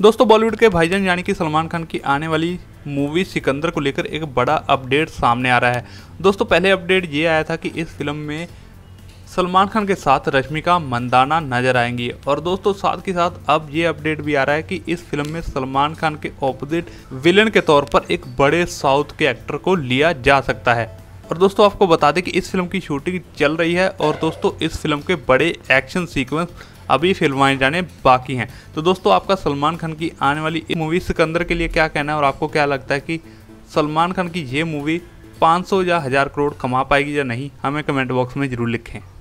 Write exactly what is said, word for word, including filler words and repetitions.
दोस्तों बॉलीवुड के भाईजान यानी कि सलमान खान की आने वाली मूवी सिकंदर को लेकर एक बड़ा अपडेट सामने आ रहा है। दोस्तों पहले अपडेट ये आया था कि इस फिल्म में सलमान खान के साथ रश्मिका मंदाना नजर आएंगी और दोस्तों साथ के साथ अब ये अपडेट भी आ रहा है कि इस फिल्म में सलमान खान के ऑपोजिट विलेन के तौर पर एक बड़े साउथ के एक्टर को लिया जा सकता है। और दोस्तों आपको बता दें कि इस फिल्म की शूटिंग चल रही है और दोस्तों इस फिल्म के बड़े एक्शन सीक्वेंस अभी फिल्माए जाने बाकी हैं। तो दोस्तों आपका सलमान खान की आने वाली मूवी सिकंदर के लिए क्या कहना है और आपको क्या लगता है कि सलमान खान की ये मूवी पाँच सौ या हज़ार करोड़ कमा पाएगी या नहीं, हमें कमेंट बॉक्स में ज़रूर लिखें।